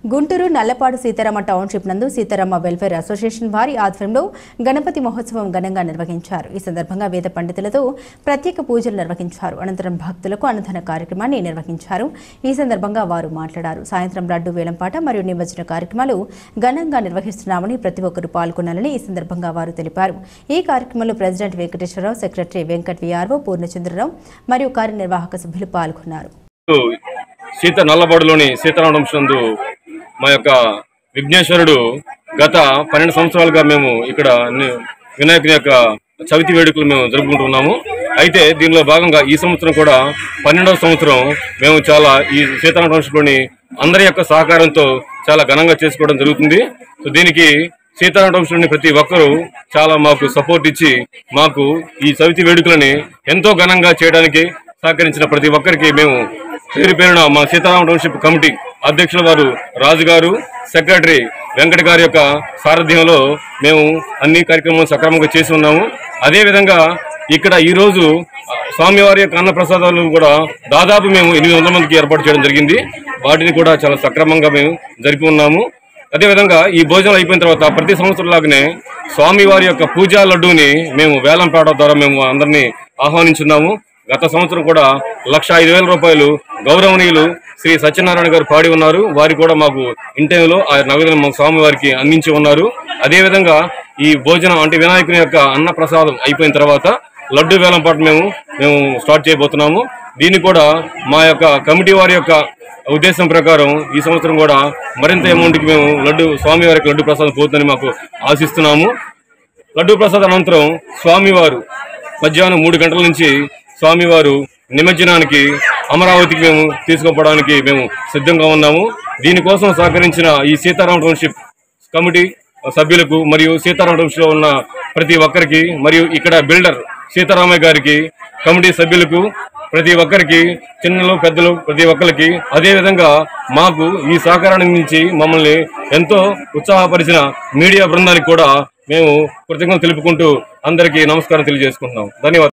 Guntur Nallapadu Sitarama township నందు Sitarama welfare association వారి ఆధ్వర్యంలో గణపతి మహోత్సవం ఘనంగా నిర్వహించారు. ఈ సందర్భంగా వేద పండితులతో ప్రత్యేక పూజలు నిర్వహించారు. అనంతరం భక్తులకు అన్నదాన కార్యక్రమాన్ని నిర్వహించారు. ఈ సందర్భంగా వారు మాట్లాడారు. సాయంత్రం లడ్డు వేలంపాట మరియు నిమజ్జన కార్యక్రమాలు ఘనంగా నిర్వహిస్తున్నామని ప్రతి ఒక్కరూ పాల్గొనాలని ఈ సందర్భంగా వారు తెలిపారు. ఈ కార్యక్రమంలో president Venkateswararao, secretary Venkat VRO, Purnachandrarao మరియు కార్యనిర్వాహక సభ్యులు పాల్గొన్నారు. నల్లపాడులోని సీతారామ నందు మా యొక్క విఘ్నేశ్వరుడు గత 12 సంవత్సరాలుగా మేము ఇక్కడ వినాయకుని యొక్క చవితి వేడుకలు మేము జరుపుకుంటున్నాము. అయితే దీనిలో భాగంగా ఈ సంవత్సరం కూడా 12వ సంవత్సరం మేము చాలా ఈ సీతారామ టౌన్షిప్లోని అందరి యొక్క సహకారంతో చాలా ఘనంగా చేసుకోవడం జరుగుతుంది. సో దీనికి సీతారామ టౌన్షిప్లోని ప్రతి ఒక్కరూ చాలా మాకు సపోర్ట్ ఇచ్చి మాకు ఈ చవితి వేడుకలని ఎంతో ఘనంగా చేయడానికి సహకరించిన ప్రతి ఒక్కరికి మేము పేరు పేరున మా సీతారామ టౌన్షిప్ కమిటీ అధ్యక్షుల వారు రాజు గారు, సెక్రటరీ వెంకట గారి యొక్క సారథ్యంలో మేము అన్ని కార్యక్రమాలు సక్రమంగా చేసి ఉన్నాము. అదేవిధంగా ఇక్కడ ఈరోజు స్వామివారి యొక్క అన్న ప్రసాదాలు కూడా దాదాపు మేము 800 మందికి ఏర్పాటు చేయడం జరిగింది. వాటిని కూడా చాలా సక్రమంగా మేము జరిపి ఉన్నాము. అదేవిధంగా ఈ భోజనాలు అయిపోయిన తర్వాత ప్రతి సంవత్సరం లాగానే స్వామివారి యొక్క పూజా లడ్డూని మేము వేలంపాట ద్వారా మేము అందరినీ ఆహ్వానించున్నాము. గత సంవత్సరం కూడా 1,05,000 రూపాయలు గౌరవనీయులు శ్రీ సత్యనారాయణ గారు పాడి ఉన్నారు. వారి కూడా మాకు ఇంటర్వ్యూలో ఆ నగదును మాకు స్వామివారికి అందించి ఉన్నారు. అదేవిధంగా ఈ భోజనం అంటే వినాయకుని యొక్క అన్న ప్రసాదం అయిపోయిన తర్వాత లడ్డు వేలంపాట మేము స్టార్ట్ చేయబోతున్నాము. దీన్ని కూడా మా యొక్క కమిటీ వారి యొక్క ఉద్దేశం ప్రకారం ఈ సంవత్సరం కూడా మరింత అమౌంట్కి మేము స్వామివారి యొక్క లడ్డు ప్రసాదం పోతుందని మాకు ఆశిస్తున్నాము. లడ్డు ప్రసాదం అనంతరం స్వామివారు మధ్యాహ్నం 3 గంటల నుంచి స్వామివారు నిమజ్జనానికి అమరావతికి మేము తీసుకుపోవడానికి మేము సిద్ధంగా ఉన్నాము. దీనికోసం సహకరించిన ఈ సీతారామ టౌన్షిప్ కమిటీ సభ్యులకు మరియు సీతారామ టౌన్షిప్లో ఉన్న ప్రతి ఒక్కరికి మరియు ఇక్కడ బిల్డర్ సీతారామయ్య గారికి, కమిటీ సభ్యులకు ప్రతి ఒక్కరికి, చిన్నలు పెద్దలు ప్రతి ఒక్కరికి, అదేవిధంగా మాకు ఈ సహకారాన్ని నుంచి మమ్మల్ని ఎంతో ఉత్సాహపరిచిన మీడియా బృందానికి కూడా మేము కృతజ్ఞతలు తెలుపుకుంటూ అందరికీ నమస్కారం తెలియజేసుకుంటున్నాం. ధన్యవాదాలు.